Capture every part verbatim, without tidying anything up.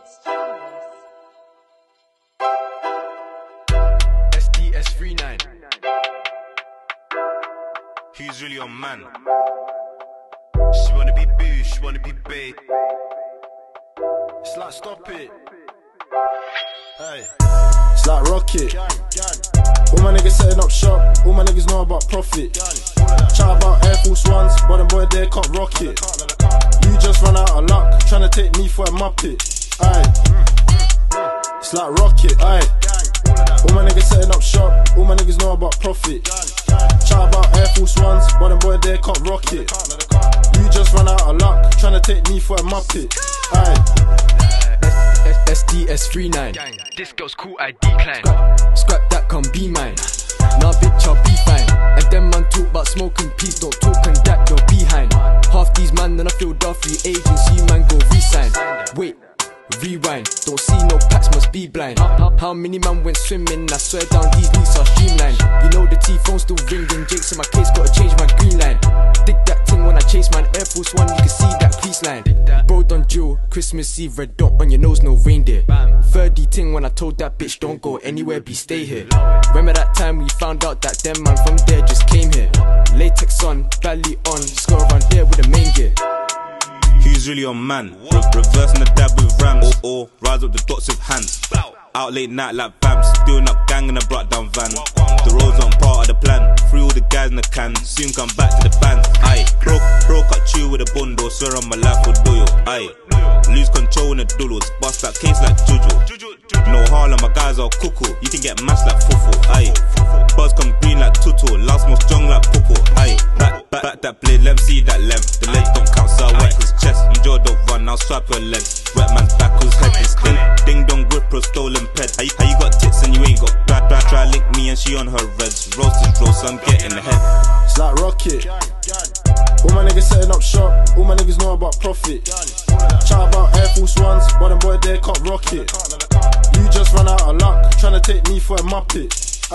It's Chambers. S D S thirty-nine. Who's really on man? She wanna be boo, she wanna be bae. It's like stop it. Hey. It's like rocket. All my niggas setting up shop. All my niggas know about profit. Chat about Air Force Ones, but them boy they can't rock it. You just run out of luck, tryna take me for a muppet. Aye. It's like rocket. Aye. All my niggas setting up shop. All my niggas know about profit. Chat about Air Force Ones, but them boy they can't rock it. You just run out of luck, tryna take me for a muppet. Aye. S D S thirty-nine. This girl's cool, I decline. Scrap, scrap that, come be mine. Nah bitch, I'll be fine. And them man talk about smoking peace, don't talk and that you're behind. Half these man then I feel duffy agents, you man go resign. Wait, rewind, don't see no packs, must be blind. How, how many man went swimming, I swear down these leaks are streamlined. You know the T-phone still ringing, Jake's in my case, gotta change my green line. Dig that thing when I chase man, Air Force One, you can see that crease line. Bro done drill, Christmas Eve, red dot on your nose, no reindeer. thirty ting when I told that bitch don't go anywhere, be stay here. Remember that time we found out that them man from there just came here. Latex on, belly on, score around here with the main gear. Who's really on man? Re reversing the dab with rams, or, or rise up the dots with hands. Out late night like vamps, doing up gang in a brought down van. The roads aren't part of the plan, free all the guys in the can, soon come back to the band. Aye, broke, broke cut you with a bundle, swear on my life will do you. Aye, lose control in the doodles, bust that case like Juju. No Harlem, my guys are cuckoo, you can get mashed like Fufu. Aye, buzz come green like Tutu, last more strong like Popo. Aye, back, back, back that blade, let me see that length. The leg don't count, so I wet his chest. Enjoy don't run, I'll swipe your legs. Wet man's back, whose head is dead. Ding dong grip or stolen pet. How you, how you got tits and you ain't got bad, bad. Try link me and she on her reds. Roast is roast, so I'm getting ahead. It's like rocket. All my niggas setting up shop. All my niggas know about profit. Chat about Air Force Ones, but them boy they can't rock it. You just run out of luck, tryna take me for a muppet.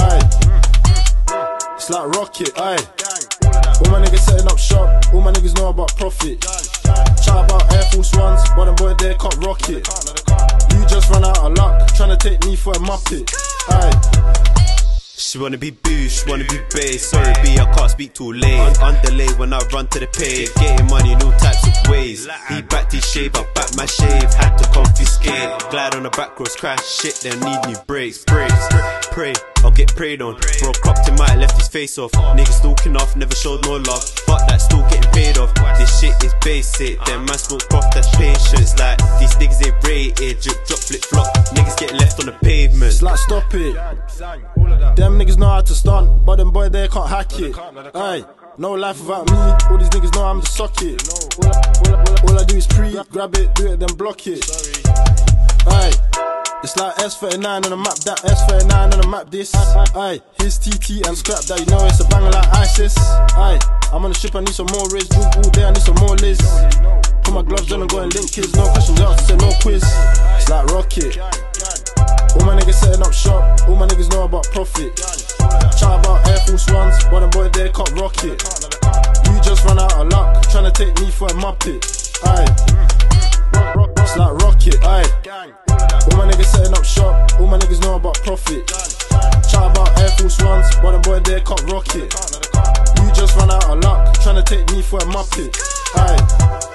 Aye. It's like rocket. Aye. All my niggas setting up shop. All my niggas know about profit. Chat about Air Force Ones, but them boy they can't rock it. You just run out of luck, tryna take me for a muppet. Aye. She wanna be boo, she wanna be bae. Sorry B, I can't speak too late. Un Underlay when I run to the pay. Getting money in all types of ways. He backed his shave, I backed my shave. Had to confiscate. Glide on the back roads, crash shit, then need new brakes. Brakes, pray, I'll get prayed on. Bro cropped him out, left his face off. Niggas stalking off, never showed no love. Fuck that, still getting paid off. This shit is basic, them man smoke off, that's patience. Like, these niggas they rated, drip, drop, flip, flop. Niggas get left on the pavement. It's like stop it. Them niggas know how to stunt, but them boy they can't hack it. Aye, no life without me. All these niggas know I'm the socket. All I, all I, all I do is pre, grab it, do it, then block it. Aye, it's like S thirty-nine on the map, that S thirty-nine on the map this. Aye, here's T T and scrap that, you know it's a banger like ISIS. Aye, I'm on the ship, I need some more riz. Drink all day, I need some more Liz. Put my gloves on and go and link kids. No questions answered, no quiz. It's like rocket. All my niggas setting up shop. All my niggas know about profit. Chat about Air Force Ones, but them boy they can't rock it. You just run out of luck, tryna take me for a muppet. Aye, it's like rocket. Aye, all my niggas setting up shop. All my niggas know about profit. Chat about Air Force Ones, but them boy they can't rock it. You just run out of luck, tryna take me for a muppet. Aye.